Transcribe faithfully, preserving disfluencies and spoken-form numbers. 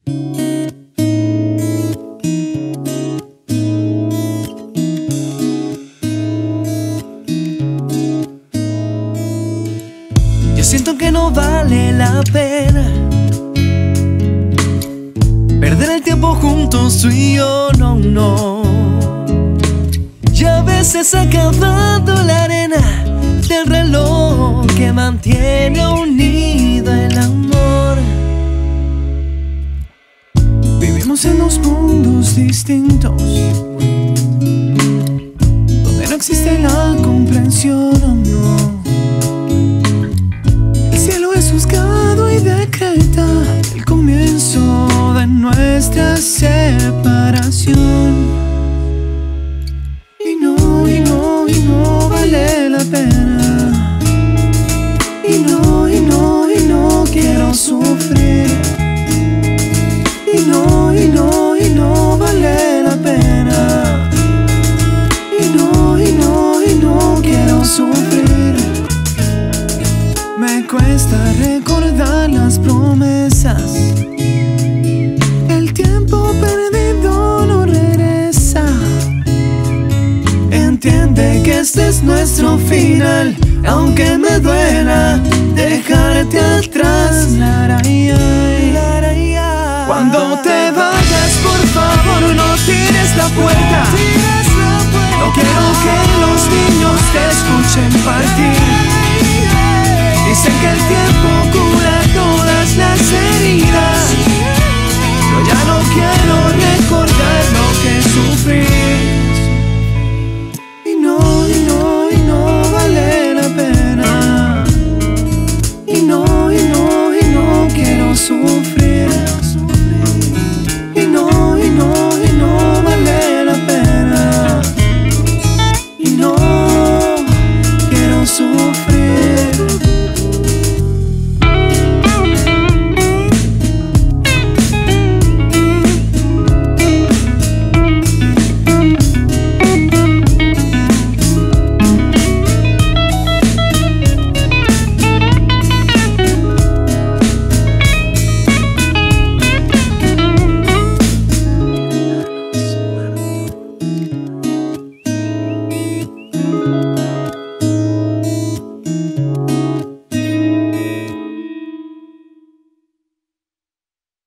Yo siento que no vale la pena perder el tiempo juntos tú y yo, no, no. Ya a veces ha acabado la arena del reloj que mantiene unido el amor. Vivimos en dos mundos distintos, donde no existe la comprensión, oh no. El cielo es juzgado y decreta el comienzo de nuestra separación. Y no, y no, y no vale la pena. Y no, y no, y no quiero sufrir. Y no, y no, y no vale la pena. Y no, y no, y no quiero sufrir. Me cuesta recordar las promesas. El tiempo perdido no regresa. Entiende que este es nuestro final, aunque me duela dejarte atrás. Cuando te vayas, por favor, no tires la puerta. No quiero que los niños te escuchen partir. Dicen que el tiempo cura